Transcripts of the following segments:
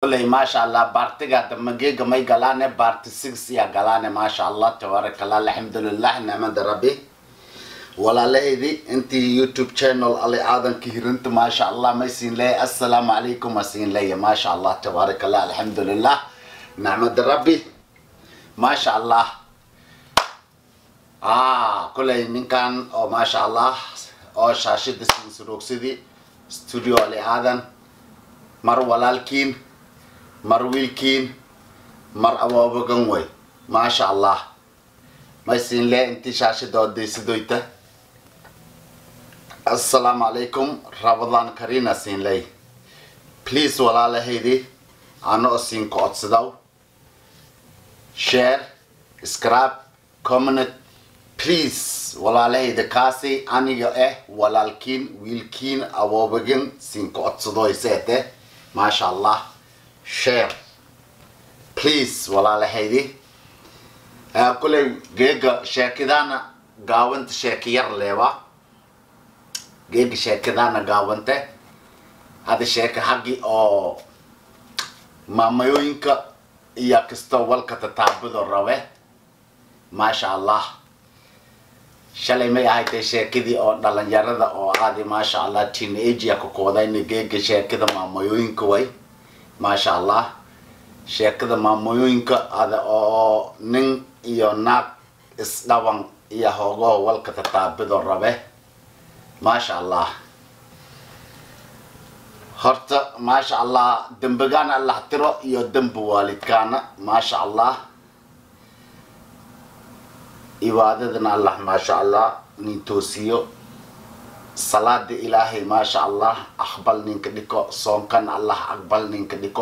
كله ما شاء الله بارتقى دمجيج ما يقلانه بارت 6 يا قلانه ما شاء الله تبارك الله الحمد لله نعم ربي ولا لهذي انت يوتيوب channel على عادن كهرنت ما شاء الله ما يسين لي السلام عليكم مسين لي ما شاء الله تبارك الله الحمد لله نعم ربي ما شاء الله كله من كان او ما شاء الله او شاشة سروك سيدي استوديو على عادن مر ولالكين مر ويلكين مر أبوابكم ما شاء الله ما يصير لي أنت شاشة دودي سدويته السلام عليكم رمضان كريم سين لي بليز ولا لهيدي أنا أسين كوت سداو شير سكراب كومنت بليز ولا لهيدي كاسي أنا ولالكين ويلكين أبوابكم سين كوت سداو سيته ما شاء الله share please ولا لهيدي كل جيجا شاكدانا قاونت شاكير ليوا جيجا شاكدانا قاونت هذا شاك حقي او ما يوينك ياكستو والكتتابد الروي ما شاء الله شالي ما هاي شاكدي او دلنجارده او عادي ما شاء الله تين ايج ياكو كوداين جيجا شاكدا ما يوينك وي ما شاء الله شاكدا ما يوينك هذا او نين iyo naag isdhawan iyo hogo walka tataabido rabe ما شاء الله horta ما شاء الله dambigana Allah tiro iyo damb waalidkana ما شاء الله ibaadadana Allah ما شاء الله nitoosiyo صلاة إلهي ما شاء الله أقبل نينك ديكو صومكن الله أقبل نينك ديكو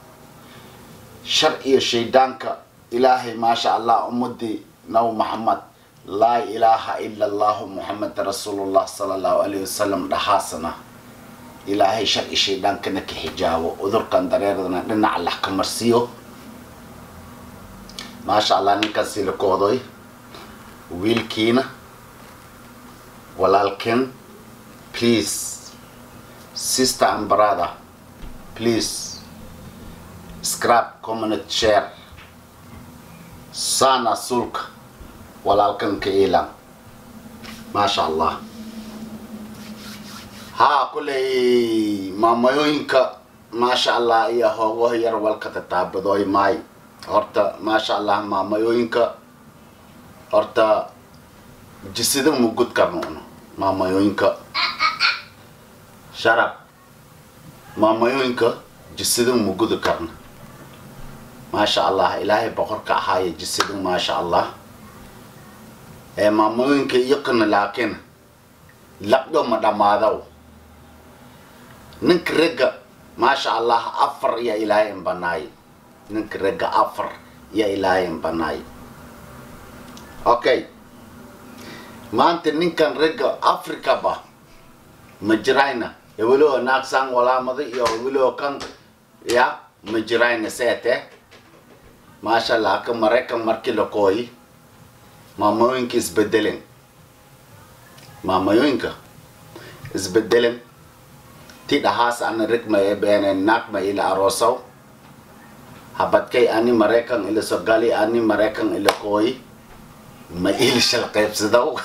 شرعي شيطانك إلهي ما شاء الله أمدي نو محمد لا إله إلا الله محمد رسول الله صلى الله عليه وسلم دحاسنا إلهي شرعي شيطانك نك حجابه وذر كان دريرنا لنا على كمرسيو ما شاء الله نكسي لكودوي ويلكين ولكن please sister and brother please subscribe comment share sana sulk ولكن كيلا ما شاء الله ها كل ماما يوينك ما شاء الله يا هو ير والكتتابدوي ماي هرتا ما شاء الله ماما يوينك هرتا جسد موجود كرنون ماما يوينك شرب ماما يوينك جسد موجود كرن ما شاء الله إلهي بقرك هاي جسد ما شاء الله ماما يوينك يقن لكن لقدو مدام هذا نكرق ما شاء الله أفر يا إلهي بناي نكرق أفر يا إلهي بناي أوكي ما أنت نكن رجع أفريقيا با مجرينا يقولوا ناقصان ولا مضي يقولوا كان يا مجرينا ساته ما شاء الله كم مرة مركلو كوي ماما ينك إزبدلن ماما ينك إزبدلن تيدا هاس أنا رك ما يبين الناك ما إلى أروسو هبت كي أني مرة إلى سجالي أني مرة إلى كوي ما إلى شلقيب صدق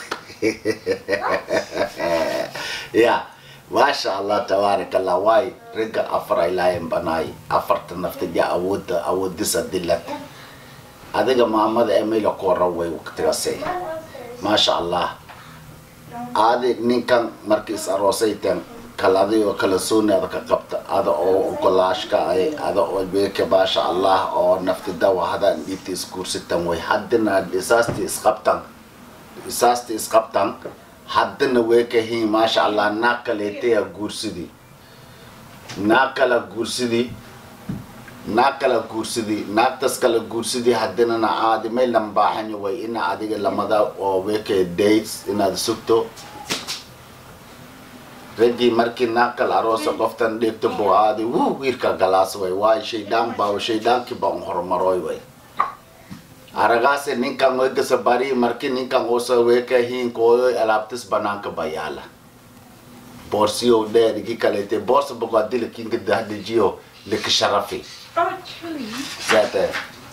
يا ما شاء الله تبارك الله واي رجع أفر إلهي بناي أفرت نفط جا أود دسدلت هذا جماعة ماذا أميل قروي وقت رسي ما شاء الله هذا نكان مركز أروسيتين كلادي وكلسوني هذا كقبت هذا أو كلاش كأي هذا أو بيك ما شاء الله أو نفط الدواء هذا نيتيس كورستان ويحدنا الإساستي إسقبتان إساستي إسقبتان حدنا ويكهي ما شاء الله ناكلتي غورسدي ناكلا غورسدي ناكلا غورسدي ناكتسكلا غورسدي حدنا عادي ما لمباحني وي إن عادي لمدا أو ويك ديتس إن هذا سكتو ردي مركي ناكل أروسا قفتن ديكتو بو عادي ويركا غلاس وي واي شيدان باو شيدان كي باو هرمروي وي Aragase ninkan wega sabari marki ninkan osa weka hin koyo alaptis bananka bayala borsio de ki kalete borsa bogadil kinga dahdijiyo lek sharafi Oh, chili. Zete.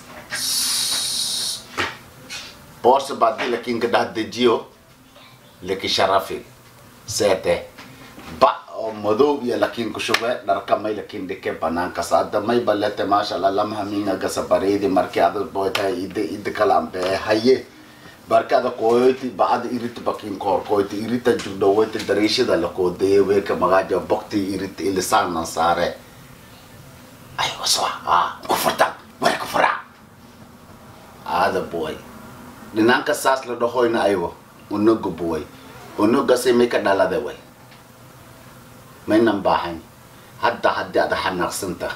Borsa badi lakin kedah dejio leki sharafi. Zete. Ba modo ya lakin kushuwe narka mai lakin deke banan kasada mai balete mashallah lamha minga gasabaridi marke adu boita ide kalambe haye barkada koyti baad irit bakin kor koyti irita jugdo wote darishida lako dewe ka magaja bokti irit ilisan nasare ay waswa kufurta wala kufura ada boy dinanka sas lo do hoyna aywo unugo boy unugo se meka dala de way may nambahan hadda ada hanaqsanta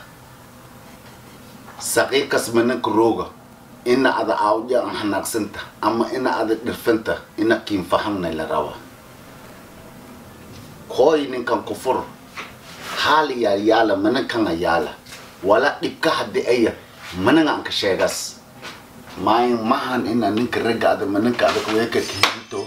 saqiqas manak roga ina ada awja hanaqsanta amma ina ada dirfanta ina kin fahamna la rawa koy nin kan kufur hali ya yala manakan yala wala dikka hadde ayya mananga an ka shegas may mahan ina nin kirga ada manaka ada ko yake kito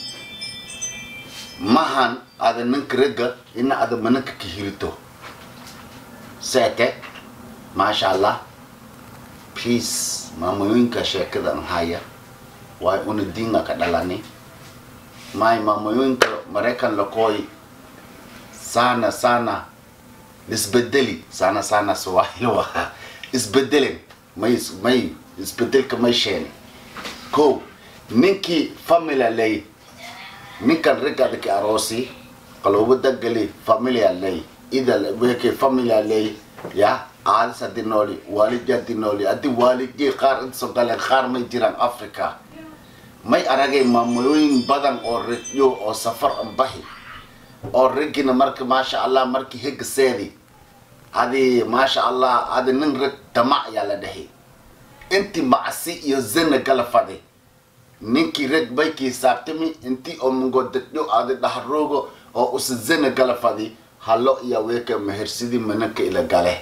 mahan ada nin kirga ina ada manaka kihirito sete mashallah peace mamoyinka shekada haya wai una dinga kadalani mai mamoyinka marekan lokoi sana isbedeli sana swahili wa isbedeli may isbedel ka may sheni ko ninki family lay ninkan regada ki arosi kalau gali familia lay ida weke familia lay ya al sadinoli walid jadinoli adi walid je khar so galen khar may jiran afrika may arage mamoyin badan or yo o safar ambahi or regina marka masha Allah marki hig sedi adi masha Allah adi ningre tama yala dahi inti maasi yo zena galafade ninki reg bayki sabtimi inti o mungo deddo adi dahrogo o us zena galafadi hallo ya weke mehersidi manaka ila gale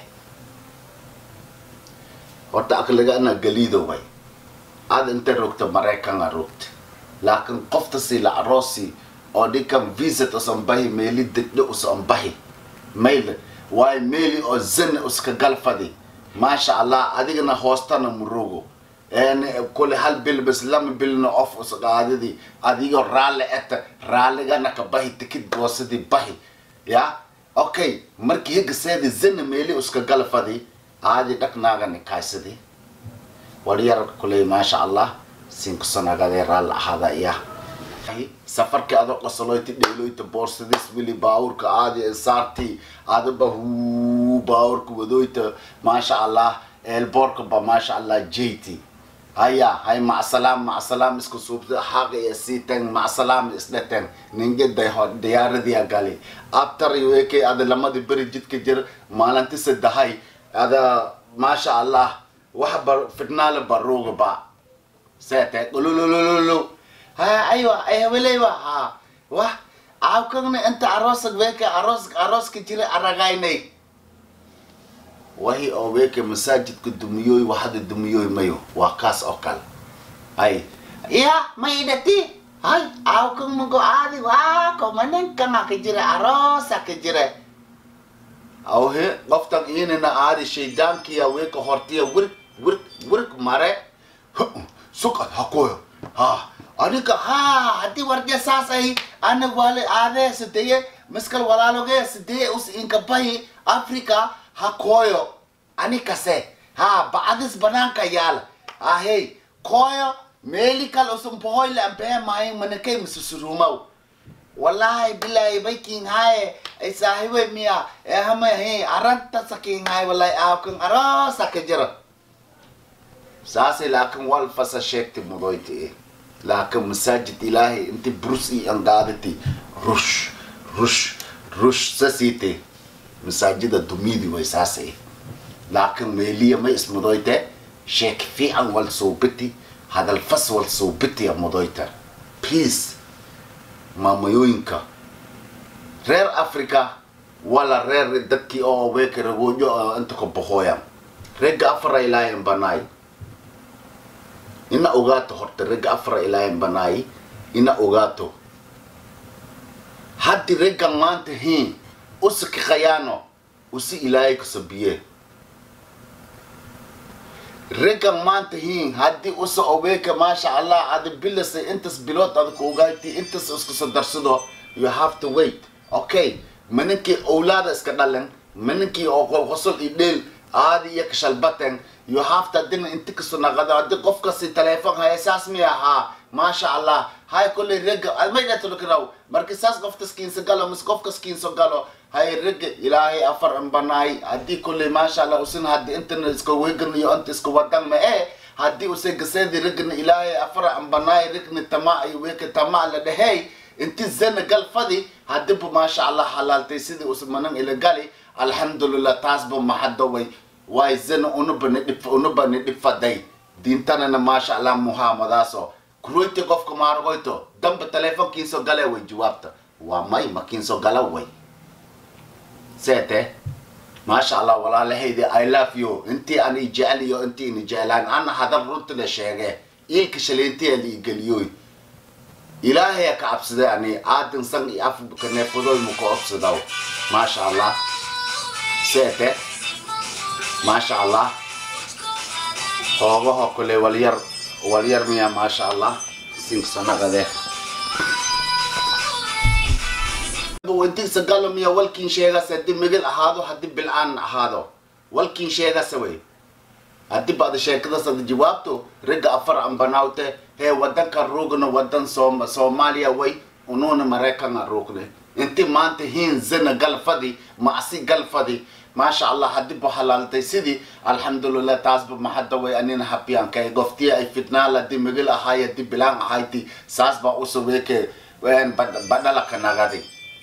wata akalaga ana galido way ad inta rokta marekan arokt lakin qofta sila arosi o dikam visit osambahi meli deddo osambahi mail way meli o zena uska galfadi masha Allah adigna hostana murugo en kul hal bil bas lam bil no off usqaadidi adigo raale eta raale gana ka bahi tikid bosidi bahi ya okay marki hig seedi zena meli uska galfadi aadi daknaaga ni kaysidi wariyar kulay masha Allah sinku sanagade raal hada ya safarka ado qosoloyti dheeloyta borsadis wili baawurka aadi saarti aadi bahu baawurka wadoyta masha Allah el borka ba masha Allah jeyti haya hay ma salam isku subta haga yasitang ma salam isnatan ninge day hod diyaradi agali after yueke ada lamadi bari jidka jir maalanti sadahay ada masha Allah wahbar fitnal baruga ba sete lulu ha aywa ay walewa ha wa aawkagna anta arosak weke aros ki jira aragaynay wahi oo weke masajid ku dumiyoy waxada dumiyoy mayo waa kaas oo kale ay ya maydati hay aawkag mugo aadi waa ko manan kama ka jira arosa ka jira aw he qoftan inana aadi shaydaanki ya weke hortiya wir mare suka hakoyo ha adika ha hadi warja saasay ana wale aade sidee maskal walaloge sidee us inka bahi afrika hakoyo ani kase ha baadis bananka yala hey koyo medical usum pohoyle ampe mai manake mususurumau wallahi billahi baking hai sahiwe mia hama he aranta saking hai wallahi aakun arasa kajira sase lakin wal fasa shekti mudoyti lakin masajid ilahi inti brusi angadati rush sasite مساجد الدميدي ويساسي لكن ميلية ما اسمه دويته شيك في أول صوبتي هذا الفص والصوبتي يا مدويته بيس ما ميوينكا رير أفريقيا ولا رير دكي أو بيك رجوجو أنتكم بخويا رجع أفرا إلهي بناي إن أوغاتو هرت رجع أفرا إلهي بناي إن أوغاتو حد رجع مانت هين uski khayano usi ilaahay ku sabiye رجع ما انتهين هدي أسا أوبيك ما شاء الله عاد بلس انتس بلوت هذا كوجايتي انتس اسكس درسدو you have to wait okay منكي أولاد اسكدالن منكي أو وصل إدل عادي يكشل باتن you have to دين انتكسو نغدا عاد قفك سي تليفون هاي اساس ميها ما شاء الله هاي كل رجع ما ينتلك راو مركز اساس قفت سكين سقالو مس قفك سكين سقالو هاي رجع إلهي أفر أمبناي هدي كل ما شاء الله وسن هدي انت نسكو ويجن يو انت سكو ودان ما ايه هدي وسيج سيدي رجن إلهي أفر أمبناي رجن تما يويك تما لده هاي انت زين قال فدي هدي ما شاء الله حلال تيسيدي وسمنن إلى قالي الحمد لله تاسبو ما حد وي واي زين ونبني دفدي دينتنا ما شاء الله محمد اسو كرويتي قف كمار قويتو دم بالتليفون كينسو قالي وي جوابته وماي ما كينسو قالا وي سيته ما شاء الله والله لهيدي I love you انتي أنا جعلي وانتي إني جعلان أنا هذا الرد للشيء إيه كشلينتي اللي يقليوي إلهي كعبس ده يعني عاد إنسان يعرف كنا فضل مكوبس ده ما شاء الله سيته ما شاء الله هو كل ولير ميا ما شاء الله سين سنة كده وانتي سقالهم يا ولكن شيء سدي مقل هذا حد بالآن هذا ولكن شيء سوي هدي بعد شيء كذا صد جوابته رجع أفر عن بناوته هي ودن كروجنا ودن سوماليا وي ونون مريكان الروكنه انتي ما انت هين زنا قلفدي معصي قلفدي ما شاء الله هدي بحلال تيسيدي الحمد لله تاسب ما حد وي أنينا حبيان كي قفتي أي فتنة لدي مقل هاي دي بلان هايتي ساسبا أسويك وين بدلك نغادي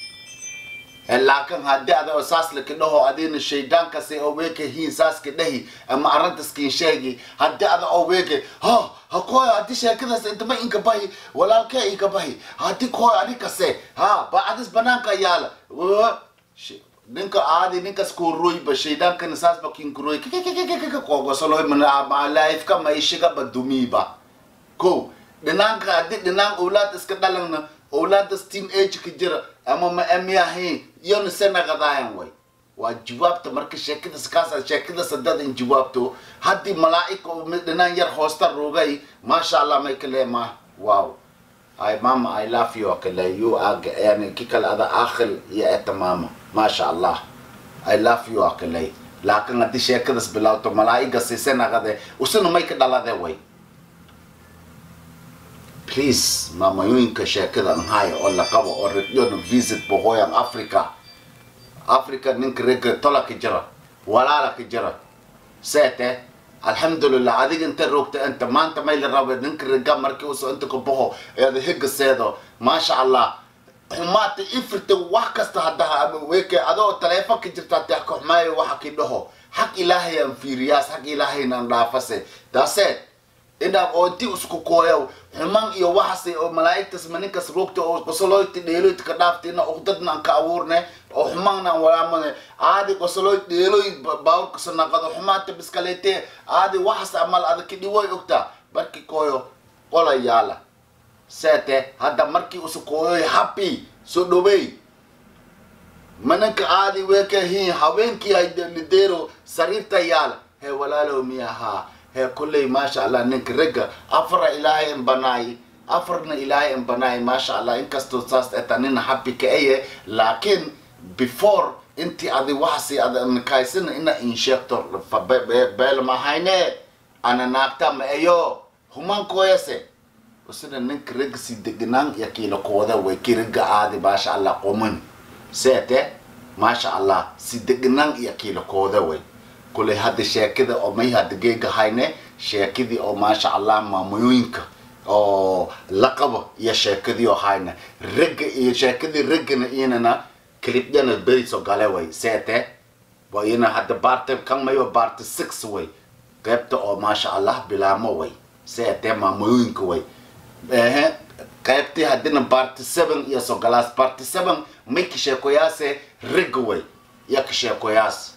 لكن هدي هذا أساس لكنه أدين الشيطان كسي أويك هين ساس كده أما أردت سكين شيء هدي هذا أويك ها كوي هدي شيء كذا أنت ما إنك باهي ولا كي إنك باهي هدي كوي هدي كسي بعد بنانك يالا نينك عادي نينك سكوروي بالشيطان كان ساس بكين كروي كوكو سلوي من لايف كم يشيك بدومي با كو دنانك هدي دنان أولاد إسكتالنا أولاد ستين إيج كجرا أما أميا هي يوم سنة قضايا وي وجواب تمرك شكل سكاسة شكل سداد إن جوابته هدي ملائكة دنان ير هوستر روغاي ما شاء الله ما يكلم ما واو I mama I love you أكله you يعني كيكل هذا آخر يا ماما ما شاء الله I love you أكله لكن هدي شكل سبلاوتو ملائكة سنة قضايا وسنو ما يكدل هذا وي please mama yuinka sheekada nhaaya oo la qabo oo region visit bohoyan Africa ninka rega tola ka jira walaala ka jira seete alhamdulillah adiga inta roogta anta maanta may la rabo ninka rega markii uu soo inta ku boho ee higa seedo ma sha Allah xumaata ifirta wax kasta hadaha weeke adoo taleefon ka jirta taa ku xumaayo waxa ki dhaho xaq ilaahay aan fiiriyaas xaq ilaahay naan dhaafase daased إذا أنتي أسكوكويا حمان يوحسي أو ملاك تسمنك سروقت أو قصلوي تديلوي تكدافتنا أخدتنا كأورنا أو حمانا ولا من عادي قصلوي تديلوي باور كسرنا قد حمان تبسكاليتي عادي وحس عمل هذا كدي وي أكتا بركي كويو ولا يالا سته هذا مركي أسكويا happy سودوبي منك عادي ويكهين حوينكي هيدا نديرو سريرتا يالا هي ولا لو مياها هي كل ما شاء الله إنك رجع أفر إلهي بناي أفرنا إلهي بناي ما شاء الله إنك استوصاست أتانين حبي كأيه لكن before أنت هذا وحسي هذا نكايسين إن إنشكتور فبال ما هينه أنا ناقتام أيوه همان كويسة وسنا إنك رجع سيدنا يكيل قوة ويكيرجع هذا ما شاء الله قومن سته ما شاء الله سيدنا يكيل قوة وي كل هذا شيء كذا أو ما هذا جيجا هاينه شيء كذا أو ما شاء الله ما ميوينك أو لقبه يا شيء كذا أو هاينه رج شيء كذا رجنا إننا كليب جنا البيت سجالوي سته وإنا هذا بارت كم ما يو بارت 6 وي كيبت أو ما شاء الله بلا موي سته ما ميوينك وي كيبت هذا بارت 7 يا سجالاس بارت 7 ميك شيء كوياسة رجوي يا كشيء كوياس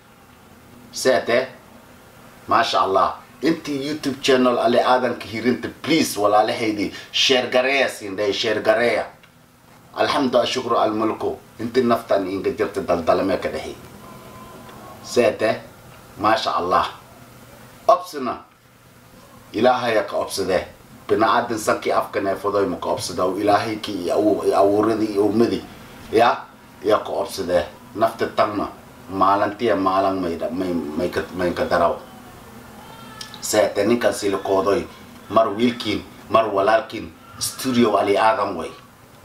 سته ما شاء الله انت يوتيوب channel على آدم كهيرنت بليز ولا على هيدي شير قرية سيندي شير قرية الحمد لله شكر على الملكو انت نفتن إنك جرت دلدل ما كده هي سته ما شاء الله أبصنا إلهي يك أبصده بنعدن سكي أفكنا فضاي مك أبصده وإلهي كي أو ردي أو مدي يا يك أبصده نفت التغنا مالنتي مالن ما يكدراو سأتني كسيل كودوي مر ويلكين مر ولكن استوديو علي آدم وي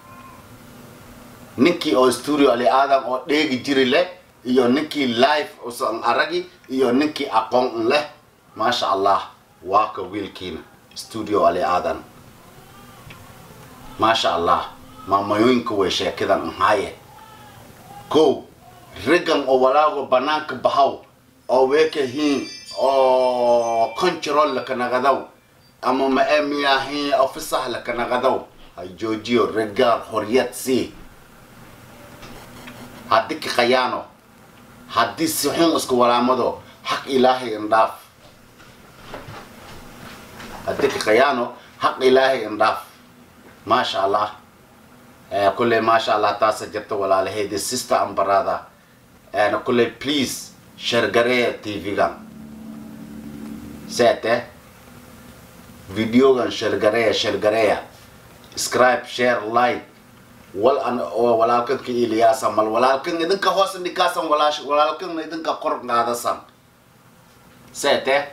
نكي أو استوديو علي آدم أو ديجي جري له iyo ninki live usan aragi iyo ninki aqoon leh ma sha Allah waa ka wiilkiina studio ali aadan ma sha Allah maamayooyinka way sheekadan haye ko regan oo walaago banaanka bahaw oo weeke hin oo control la kana gadaw ama ma amiyahi ofisah la kana gadaw ay joojiyo regar xoriyad si hadik khayano haddii si xun isku walaamado xaq ilaahay indhaaf haddii khiyaano xaq ilaahay indhaaf ma sha Allah kulle ma sha Allah taas jirta walaalaheedi sister ambarada kulle please share gare TV gan sete video gan share gare subscribe share like walaalkan ka Ilyasa mal walaalkan idinka hoos indikaasan walaalkan idinka qor qaadasan sete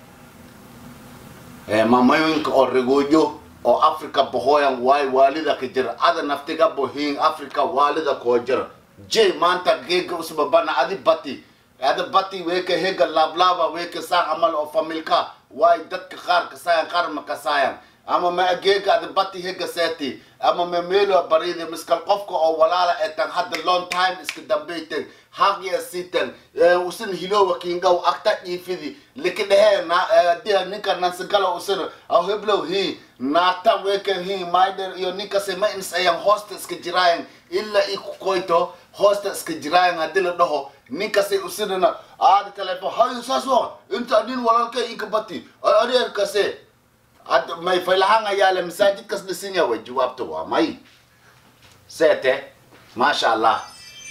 maamayinka oo regooyo oo Afrika bohoyan way waalida ka jir ada naftiga bohin Afrika waalida ko jir je maanta geega usbabana adi bati weeka hega lablaba weeka sa amal oo familka way dadka qaar ka sayan qaar ma ka sayan ama ma geega adi bati hega seti ama ma meelo baride miskal qofka oo walaala etan hadda long time iska dambeeyteen haqiya sitan usan hilowa kinga akta ifidi likidhe na dia ninka nansagala usan aw heblo hi nata weka hi maider iyo ninka se ma insayan hostess ka jiraan illa iku koito hostess ka jiraan hadila dhaho ninka se usanna aad telefon hayo saso inta din walaalka inka bati areer ka se ad may faylahanga yala masajid kas disinya way jawaabto waa may sete ma sha Allah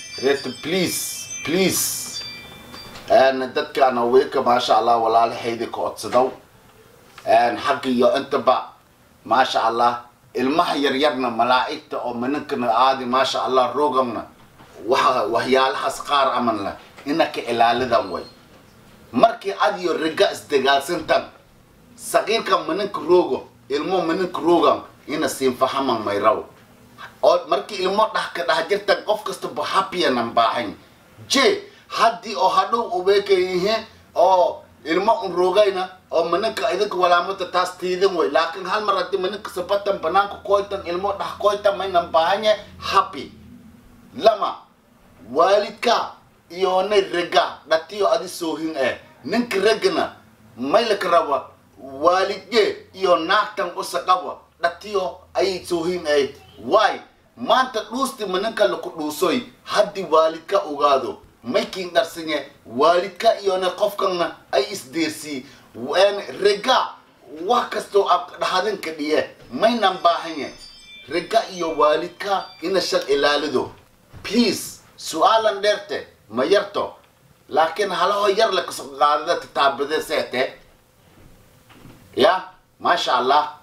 please and dadka ana weeka ma sha Allah walaalahaydi ka codsadaw xaqiyo inta ba ma sha Allah ilmaha yaryarna malaa'ikta oo manankana aadi ma sha Allah rogamna waxyaalahaas qaar amanla inaka ilaalidan way markii adiyo riga isdagaalsantan saqiirka mananka rogo ilmo mananka rogam ina siin fahaman mayraw oo markii ilmo dhax jirta qof kasta ba happy nan baahan je hadii oo hadhow u weekayeen oo ilmo rogayna oo mananka idinka walaamada taas tiidan way laakiin hal mar hadii mananka sabatan banaanka koytan ilmo dhax koytan maynan baahanye happy lama walidka iyo nay rega dhatiyo adi soohin ninka regna maylka raba walidye iyo naagtan usaqaba dhatiyo ay soohin why maanta dhuusti mananka la ku dhuusoy hadii walidka ogaado making darsinye walidka iyo na qofkana ay isdeersi rega wax kasto dhahadan ka dhiye maynan baahanye rega iyo walidka ina shal ilaalido please su'aalan dheerte ma yarto laakiin halaho yar la kasoo qaadada taabade seete ya ma sha Allah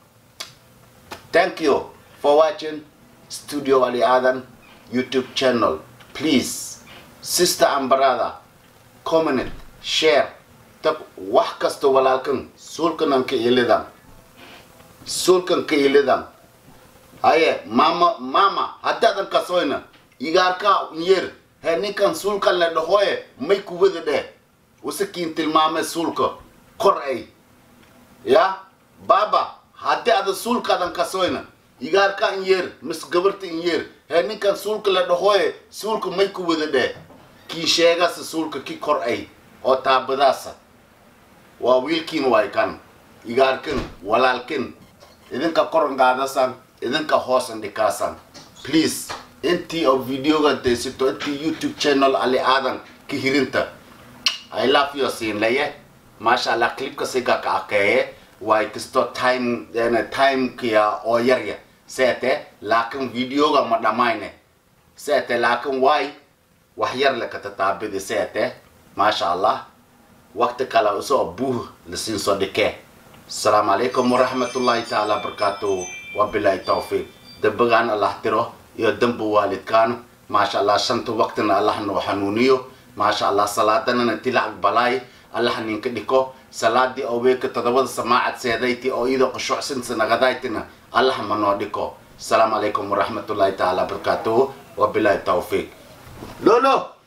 thank you for watching Studio Ali Adan YouTube channel. Please sister and brother comment share tak wax kasto walaalkan sulkan ka ilidan aye mama hadadan kasoyna igarka yer ninkan sulkan la dhahoye may ku wada dhe usakin tilmaame sulka kor ay ya baba hadda sulkadan kasoyna igarka yer mis gabarta yer ninkan sulka la dhahoye sulka may ku wada dhe ki sheega sulka ki kor ay oo taabadaasa waa wiilkiin way kan igarkan walaalkin idinka kor ngaadasan idinka hoos indikaasan please intii oo videoga deysito intii YouTube channel Ali Adan ki hirinta I love you sin laye ma sha Allah clipka siga ka akaye way kisto time kia oo yarya sete laakin videoga ma dhamayne sete laakin way wax yar la ka tataabidi sete ma sha Allah وقت كلا أسو أبوه لسين صديقه السلام عليكم ورحمة الله تعالى وبركاته وبالله التوفيق دبغان الله ترى يدنب والد كان ما شاء الله شنت وقتنا الله نوحنونيو ما شاء الله صلاتنا نتلع بلاي الله نينكديكو صلاة دي أوبيك تدود سماعة سيدايتي أو إذا قشوع سنسنا غدايتنا الله منوديكو السلام عليكم ورحمة الله تعالى وبركاته وبالله التوفيق لولو